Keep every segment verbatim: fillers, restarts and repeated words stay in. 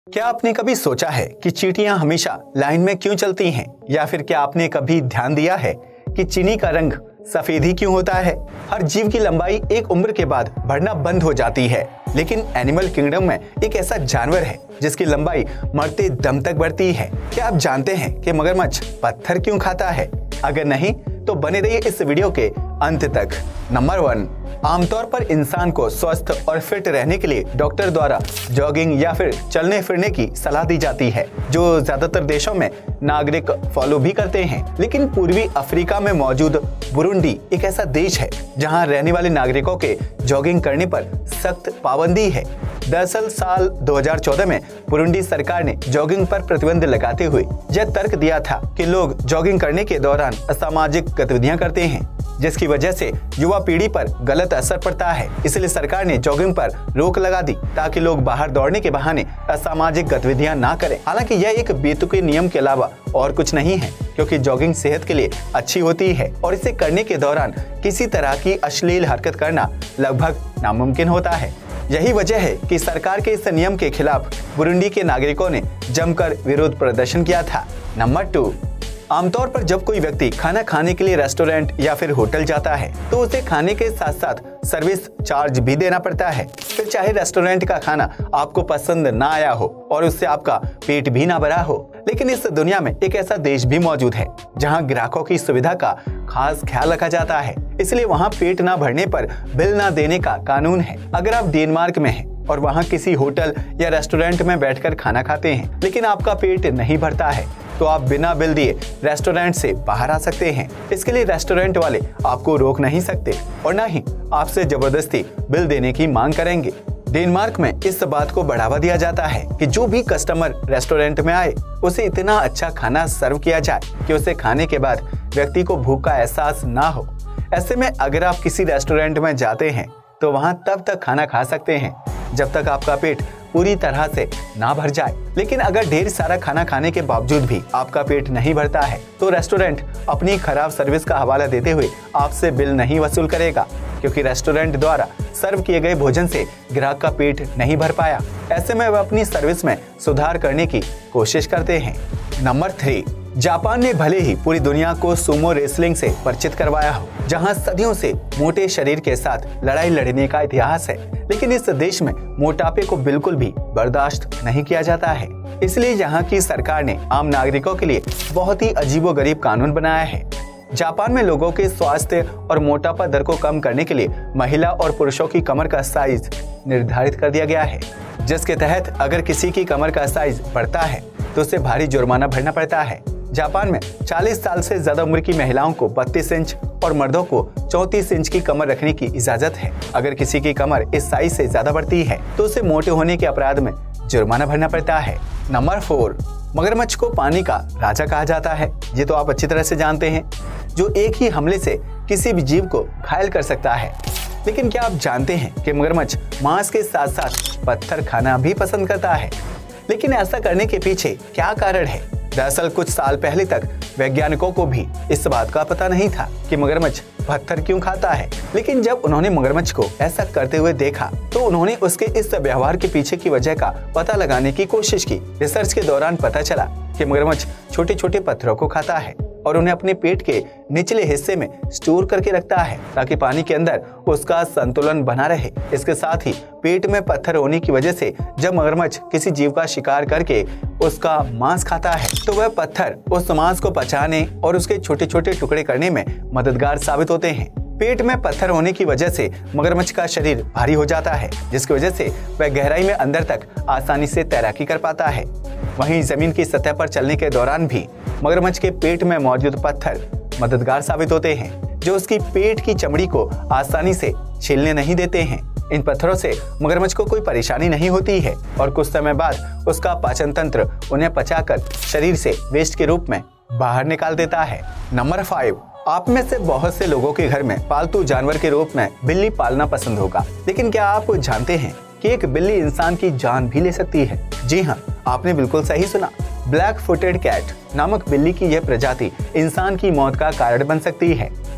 क्या आपने कभी सोचा है कि चींटियां हमेशा लाइन में क्यों चलती हैं? या फिर क्या आपने कभी ध्यान दिया है कि चीनी का रंग सफेद ही क्यों होता है? हर जीव की लंबाई एक उम्र के बाद बढ़ना बंद हो जाती है, लेकिन एनिमल किंगडम में एक ऐसा जानवर है जिसकी लंबाई मरते दम तक बढ़ती है। क्या आप जानते हैं कि मगरमच्छ पत्थर क्यों खाता है? अगर नहीं तो बने रहिए इस वीडियो के अंत तक। नंबर वन, आमतौर पर इंसान को स्वस्थ और फिट रहने के लिए डॉक्टर द्वारा जॉगिंग या फिर चलने फिरने की सलाह दी जाती है, जो ज्यादातर देशों में नागरिक फॉलो भी करते हैं। लेकिन पूर्वी अफ्रीका में मौजूद बुरुंडी एक ऐसा देश है जहां रहने वाले नागरिकों के जॉगिंग करने पर सख्त पाबंदी है। दरअसल साल दो हज़ार चौदह में बुरुंडी सरकार ने जॉगिंग पर प्रतिबंध लगाते हुए यह तर्क दिया था कि लोग जॉगिंग करने के दौरान असामाजिक गतिविधियां करते हैं, जिसकी वजह से युवा पीढ़ी पर गलत असर पड़ता है। इसलिए सरकार ने जॉगिंग पर रोक लगा दी ताकि लोग बाहर दौड़ने के बहाने असामाजिक गतिविधियां ना करें। हालांकि यह एक बेतुके नियम के अलावा और कुछ नहीं है, क्योंकि जॉगिंग सेहत के लिए अच्छी होती है और इसे करने के दौरान किसी तरह की अश्लील हरकत करना लगभग नामुमकिन होता है। यही वजह है कि सरकार के इस नियम के खिलाफ बुरुंडी के नागरिकों ने जमकर विरोध प्रदर्शन किया था। नंबर टू, आमतौर पर जब कोई व्यक्ति खाना खाने के लिए रेस्टोरेंट या फिर होटल जाता है तो उसे खाने के साथ साथ सर्विस चार्ज भी देना पड़ता है। फिर चाहे रेस्टोरेंट का खाना आपको पसंद ना आया हो और उससे आपका पेट भी ना भरा हो, लेकिन इस दुनिया में एक ऐसा देश भी मौजूद है जहां ग्राहकों की सुविधा का खास ख्याल रखा जाता है। इसलिए वहां पेट ना भरने पर बिल ना देने का कानून है। अगर आप डेनमार्क में हैं और वहां किसी होटल या रेस्टोरेंट में बैठकर खाना खाते हैं लेकिन आपका पेट नहीं भरता है, तो आप बिना बिल दिए रेस्टोरेंट से बाहर आ सकते हैं। इसके लिए रेस्टोरेंट वाले आपको रोक नहीं सकते और न ही आपसे जबरदस्ती बिल देने की मांग करेंगे। डेनमार्क में इस बात को बढ़ावा दिया जाता है कि जो भी कस्टमर रेस्टोरेंट में आए उसे इतना अच्छा खाना सर्व किया जाए कि उसे खाने के बाद व्यक्ति को भूख का एहसास ना हो। ऐसे में अगर आप किसी रेस्टोरेंट में जाते हैं तो वहां तब तक खाना खा सकते हैं जब तक आपका पेट पूरी तरह से ना भर जाए। लेकिन अगर ढेर सारा खाना खाने के बावजूद भी आपका पेट नहीं भरता है तो रेस्टोरेंट अपनी खराब सर्विस का हवाला देते हुए आपसे बिल नहीं वसूल करेगा, क्योंकि रेस्टोरेंट द्वारा सर्व किए गए भोजन से ग्राहक का पेट नहीं भर पाया। ऐसे में वह अपनी सर्विस में सुधार करने की कोशिश करते हैं। नंबर थ्री, जापान ने भले ही पूरी दुनिया को सुमो रेसलिंग से परिचित करवाया हो, जहां सदियों से मोटे शरीर के साथ लड़ाई लड़ने का इतिहास है, लेकिन इस देश में मोटापे को बिल्कुल भी बर्दाश्त नहीं किया जाता है। इसलिए यहाँ की सरकार ने आम नागरिकों के लिए बहुत ही अजीबोगरीब कानून बनाया है। जापान में लोगों के स्वास्थ्य और मोटापा दर को कम करने के लिए महिला और पुरुषों की कमर का साइज निर्धारित कर दिया गया है, जिसके तहत अगर किसी की कमर का साइज बढ़ता है तो उसे भारी जुर्माना भरना पड़ता है। जापान में चालीस साल से ज्यादा उम्र की महिलाओं को बत्तीस इंच और मर्दों को चौंतीस इंच की कमर रखने की इजाजत है। अगर किसी की कमर इस साइज से ज्यादा बढ़ती है तो उसे मोटे होने के अपराध में जुर्माना भरना पड़ता है। नंबर फोर, मगरमच्छ को पानी का राजा कहा जाता है। ये तो आप अच्छी तरह से जानते हैं, जो एक ही हमले से किसी भी जीव को घायल कर सकता है। लेकिन क्या आप जानते हैं कि मगरमच्छ मांस के साथ साथ पत्थर खाना भी पसंद करता है? लेकिन ऐसा करने के पीछे क्या कारण है? दरअसल कुछ साल पहले तक वैज्ञानिकों को भी इस बात का पता नहीं था कि मगरमच्छ पत्थर क्यों खाता है। लेकिन जब उन्होंने मगरमच्छ को ऐसा करते हुए देखा तो उन्होंने उसके इस व्यवहार के पीछे की वजह का पता लगाने की कोशिश की। रिसर्च के दौरान पता चला कि मगरमच्छ छोटे छोटे पत्थरों को खाता है और उन्हें अपने पेट के निचले हिस्से में स्टोर करके रखता है ताकि पानी के अंदर उसका संतुलन बना रहे। इसके साथ ही पेट में पत्थर होने की वजह से जब मगरमच्छ किसी जीव का शिकार करके उसका मांस खाता है तो वह पत्थर उस मांस को पचाने और उसके छोटे छोटे टुकड़े करने में मददगार साबित होते हैं। पेट में पत्थर होने की वजह से मगरमच्छ का शरीर भारी हो जाता है, जिसकी वजह से वह गहराई में अंदर तक आसानी से तैराकी कर पाता है। वहीं जमीन की सतह पर चलने के दौरान भी मगरमच्छ के पेट में मौजूद पत्थर मददगार साबित होते हैं, जो उसकी पेट की चमड़ी को आसानी से छीलने नहीं देते हैं। इन पत्थरों से मगरमच्छ को कोई परेशानी नहीं होती है और कुछ समय बाद उसका पाचन तंत्र उन्हें पचाकर शरीर से वेस्ट के रूप में बाहर निकाल देता है। नंबर फाइव, आप में से बहुत से लोगों के घर में पालतू जानवर के रूप में बिल्ली पालना पसंद होगा, लेकिन क्या आप जानते हैं कि एक बिल्ली इंसान की जान भी ले सकती है? जी हाँ, आपने बिल्कुल सही सुना। ब्लैक फुटेड कैट नामक बिल्ली की यह प्रजाति इंसान की मौत का कारण बन सकती है।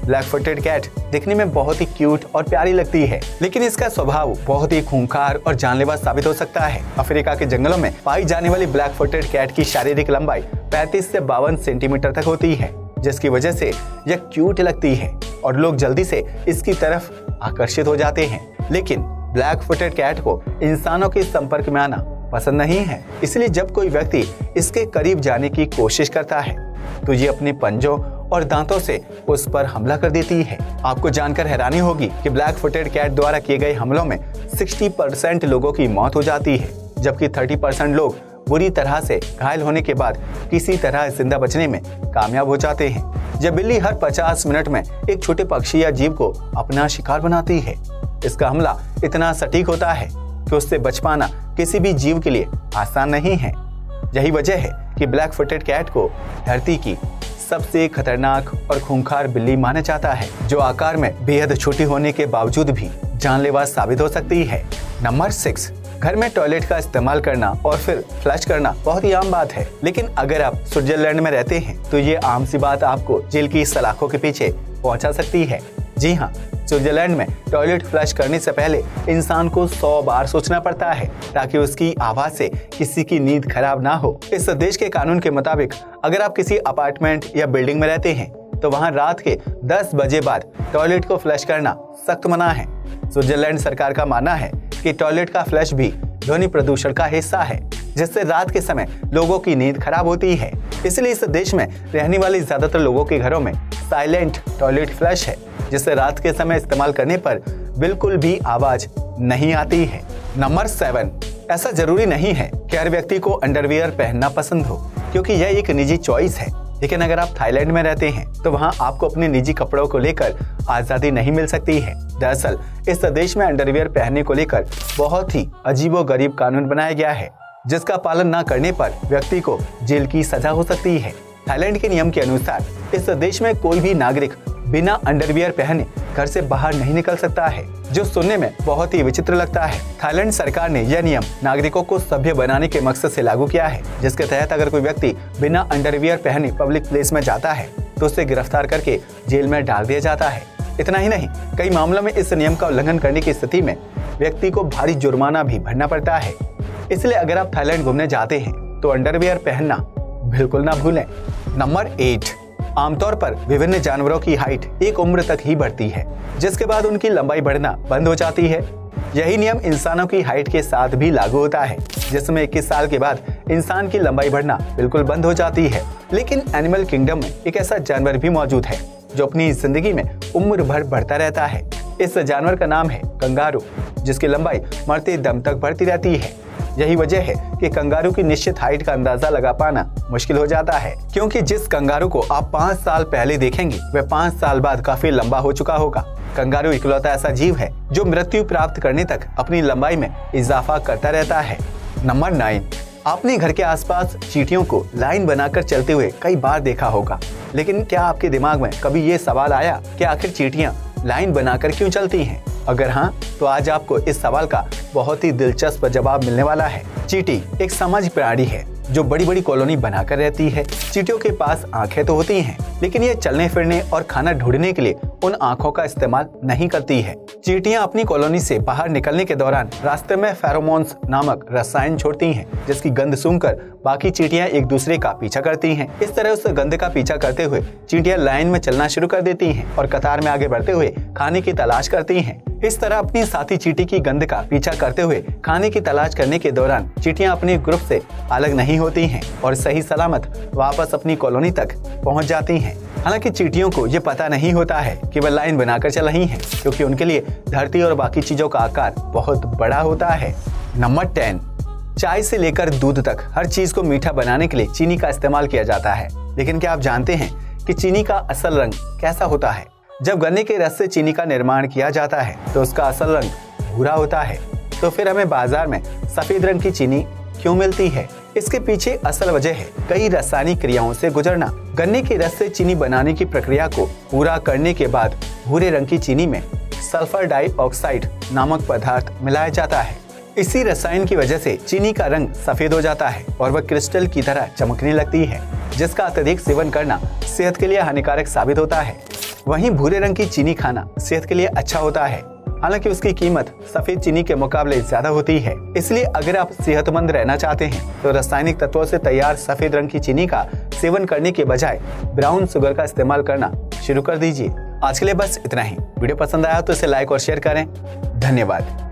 ब्लैक फुटेड कैट दिखने में बहुत ही क्यूट और प्यारी लगती है, लेकिन इसका स्वभाव बहुत ही खूंखार और जानलेवा साबित हो सकता है। अफ्रीका के जंगलों में पाई जाने वाली ब्लैक फुटेड कैट की शारीरिक लंबाई पैंतीस से बावन सेंटीमीटर तक होती है, जिसकी वजह से यह क्यूट लगती है और लोग जल्दी से इसकी तरफ आकर्षित हो जाते हैं। लेकिन ब्लैक फुटेड कैट को इंसानों के संपर्क में आना पसंद नहीं है, इसलिए जब कोई व्यक्ति इसके करीब जाने की कोशिश करता है तो ये अपने पंजों और दांतों से उस पर हमला कर देती है। आपको जानकर हैरानी होगी कि ब्लैक फुटेड कैट द्वारा किए गए हमलों में साठ परसेंट लोगों की मौत हो जाती है, जबकि तीस परसेंट लोग बुरी तरह से घायल होने के बाद किसी तरह जिंदा बचने में कामयाब हो जाते हैं। जब बिल्ली हर पचास मिनट में एक छोटे पक्षी या जीव को अपना शिकार बनाती है, इसका हमला इतना सटीक होता है कि उससे बच पाना किसी भी जीव के लिए आसान नहीं है। यही वजह है कि ब्लैक फुटेड कैट को धरती की सबसे खतरनाक और खूंखार बिल्ली माना जाता है, जो आकार में बेहद छोटी होने के बावजूद भी जानलेवा साबित हो सकती है। नंबर सिक्स, घर में टॉयलेट का इस्तेमाल करना और फिर फ्लश करना बहुत ही आम बात है, लेकिन अगर आप स्विट्जरलैंड में रहते हैं तो ये आम सी बात आपको जेल की सलाखों के पीछे पहुंचा सकती है। जी हाँ, स्विट्जरलैंड में टॉयलेट फ्लश करने से पहले इंसान को सौ बार सोचना पड़ता है ताकि उसकी आवाज से किसी की नींद खराब ना हो। इस देश के कानून के मुताबिक अगर आप किसी अपार्टमेंट या बिल्डिंग में रहते हैं तो वहां रात के दस बजे बाद टॉयलेट को फ्लश करना सख्त मना है। स्विट्जरलैंड सरकार का मानना है कि टॉयलेट का फ्लश भी ध्वनि प्रदूषण का हिस्सा है, जिससे रात के समय लोगों की नींद खराब होती है। इसलिए इस देश में रहने वाले ज्यादातर लोगों के घरों में साइलेंट टॉयलेट फ्लश है, जिसे रात के समय इस्तेमाल करने पर बिल्कुल भी आवाज नहीं आती है। नंबर सेवन, ऐसा जरूरी नहीं है कि हर व्यक्ति को अंडरवियर पहनना पसंद हो, क्योंकि यह एक निजी चॉइस है। लेकिन अगर आप थाईलैंड में रहते हैं तो वहाँ आपको अपने निजी कपड़ों को लेकर आजादी नहीं मिल सकती है। दरअसल इस देश में अंडरवियर पहनने को लेकर बहुत ही अजीबोगरीब कानून बनाया गया है, जिसका पालन न करने पर व्यक्ति को जेल की सजा हो सकती है। थाईलैंड के नियम के अनुसार इस देश में कोई भी नागरिक बिना अंडरवियर पहने घर से बाहर नहीं निकल सकता है, जो सुनने में बहुत ही विचित्र लगता है। थाईलैंड सरकार ने यह नियम नागरिकों को सभ्य बनाने के मकसद से लागू किया है, जिसके तहत अगर कोई व्यक्ति बिना अंडरवियर पहने पब्लिक प्लेस में जाता है तो उसे गिरफ्तार करके जेल में डाल दिया जाता है। इतना ही नहीं, कई मामलों में इस नियम का उल्लंघन करने की स्थिति में व्यक्ति को भारी जुर्माना भी भरना पड़ता है। इसलिए अगर आप थाईलैंड घूमने जाते हैं तो अंडरवियर पहनना बिल्कुल ना भूलें। नंबर एट, आमतौर पर विभिन्न जानवरों की हाइट एक उम्र तक ही बढ़ती है, जिसके बाद उनकी लंबाई बढ़ना बंद हो जाती है। यही नियम इंसानों की हाइट के साथ भी लागू होता है, जिसमें इक्कीस साल के बाद इंसान की लंबाई बढ़ना बिल्कुल बंद हो जाती है। लेकिन एनिमल किंगडम में एक ऐसा जानवर भी मौजूद है जो अपनी जिंदगी में उम्र भर बढ़ता रहता है। इस जानवर का नाम है कंगारू, जिसकी लंबाई मरते दम तक बढ़ती रहती है। यही वजह है कि कंगारू की निश्चित हाइट का अंदाजा लगा पाना मुश्किल हो जाता है, क्योंकि जिस कंगारू को आप पाँच साल पहले देखेंगे वह पाँच साल बाद काफी लंबा हो चुका होगा। कंगारू इकलौता ऐसा जीव है जो मृत्यु प्राप्त करने तक अपनी लंबाई में इजाफा करता रहता है। नंबर नाइन, आपने घर के आसपास चींटियों को लाइन बनाकर चलते हुए कई बार देखा होगा, लेकिन क्या आपके दिमाग में कभी ये सवाल आया कि आखिर चींटियां लाइन बनाकर क्यों चलती हैं? अगर हाँ, तो आज आपको इस सवाल का बहुत ही दिलचस्प जवाब मिलने वाला है। चींटी एक सामाजिक प्राणी है जो बड़ी बड़ी कॉलोनी बनाकर रहती है। चींटियों के पास आंखें तो होती हैं, लेकिन ये चलने फिरने और खाना ढूंढने के लिए उन आंखों का इस्तेमाल नहीं करती है। चींटियां अपनी कॉलोनी से बाहर निकलने के दौरान रास्ते में फेरोमोन्स नामक रसायन छोड़ती हैं, जिसकी गंध सूंघकर बाकी चींटियां एक दूसरे का पीछा करती हैं। इस तरह उस गंध का पीछा करते हुए चींटियां लाइन में चलना शुरू कर देती हैं और कतार में आगे बढ़ते हुए खाने की तलाश करती हैं। इस तरह अपनी साथी चींटी की गंध का पीछा करते हुए खाने की तलाश करने के दौरान चींटियां अपने ग्रुप से अलग नहीं होती हैं और सही सलामत वापस अपनी कॉलोनी तक पहुंच जाती हैं। हालांकि चींटियों को ये पता नहीं होता है कि वह लाइन बनाकर चल रही हैं, क्योंकि उनके लिए धरती और बाकी चीजों का आकार बहुत बड़ा होता है। नंबर टेन, चाय से लेकर दूध तक हर चीज को मीठा बनाने के लिए चीनी का इस्तेमाल किया जाता है। लेकिन क्या आप जानते हैं कि चीनी का असल रंग कैसा होता है? जब गन्ने के रस से चीनी का निर्माण किया जाता है तो उसका असल रंग भूरा होता है। तो फिर हमें बाजार में सफेद रंग की चीनी क्यों मिलती है? इसके पीछे असल वजह है कई रासायनिक क्रियाओं से गुजरना। गन्ने के रस से चीनी बनाने की प्रक्रिया को पूरा करने के बाद भूरे रंग की चीनी में सल्फर डाइऑक्साइड नामक पदार्थ मिलाया जाता है। इसी रसायन की वजह से चीनी का रंग सफेद हो जाता है और वह क्रिस्टल की तरह चमकने लगती है, जिसका अत्यधिक सेवन करना सेहत के लिए हानिकारक साबित होता है। वहीं भूरे रंग की चीनी खाना सेहत के लिए अच्छा होता है, हालांकि उसकी कीमत सफेद चीनी के मुकाबले ज्यादा होती है। इसलिए अगर आप सेहतमंद रहना चाहते हैं तो रासायनिक तत्वों से तैयार सफेद रंग की चीनी का सेवन करने के बजाय ब्राउन शुगर का इस्तेमाल करना शुरू कर दीजिए। आज के लिए बस इतना ही। वीडियो पसंद आया तो इसे लाइक और शेयर करें। धन्यवाद।